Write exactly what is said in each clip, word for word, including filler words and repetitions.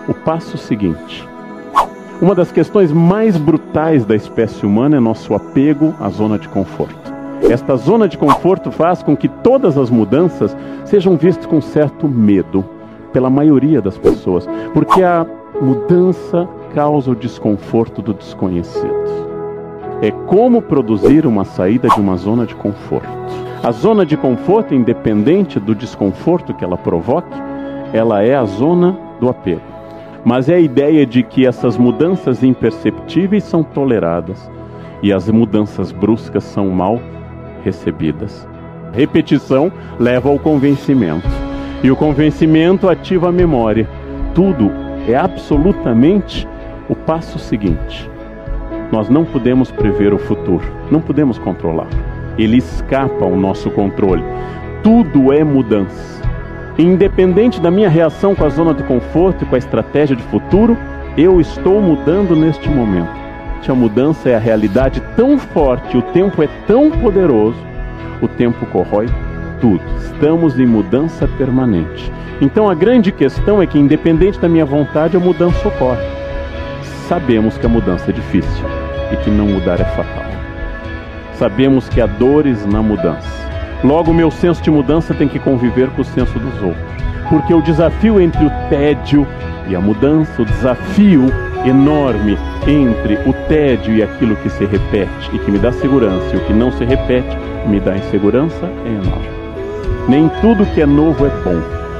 o passo seguinte. Uma das questões mais brutais da espécie humana é nosso apego à zona de conforto. Esta zona de conforto faz com que todas as mudanças sejam vistas com certo medo pela maioria das pessoas, porque a mudança causa o desconforto do desconhecido. É como produzir uma saída de uma zona de conforto. A zona de conforto, independente do desconforto que ela provoque, ela é a zona do apego. Mas é a ideia de que essas mudanças imperceptíveis são toleradas e as mudanças bruscas são mal recebidas. Repetição leva ao convencimento. E o convencimento ativa a memória. Tudo é absolutamente o passo seguinte. Nós não podemos prever o futuro, não podemos controlar. Ele escapa ao nosso controle. Tudo é mudança. Independente da minha reação com a zona de conforto e com a estratégia de futuro, eu estou mudando neste momento. A mudança é a realidade tão forte, o tempo é tão poderoso, o tempo corrói tudo. Estamos em mudança permanente. Então a grande questão é que, independente da minha vontade, a mudança ocorre. Sabemos que a mudança é difícil e que não mudar é fatal. Sabemos que há dores na mudança. Logo, o meu senso de mudança tem que conviver com o senso dos outros. Porque o desafio entre o tédio e a mudança, o desafio enorme entre o tédio e aquilo que se repete e que me dá segurança, e o que não se repete e me dá insegurança, é enorme. Nem tudo que é novo é bom,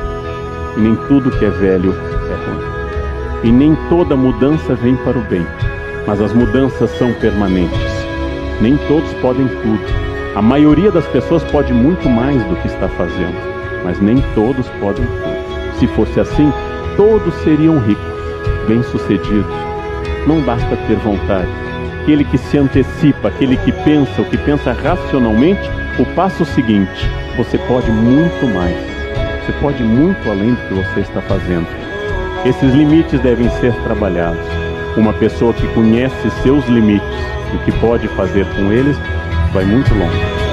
e nem tudo que é velho é ruim. E nem toda mudança vem para o bem, mas as mudanças são permanentes. Nem todos podem tudo. A maioria das pessoas pode muito mais do que está fazendo, mas nem todos podem tudo. Se fosse assim, todos seriam ricos, bem-sucedidos. Não basta ter vontade. Aquele que se antecipa, aquele que pensa, o que pensa racionalmente, o passo seguinte: você pode muito mais. Você pode muito além do que você está fazendo. Esses limites devem ser trabalhados. Uma pessoa que conhece seus limites e o que pode fazer com eles vai muito longe.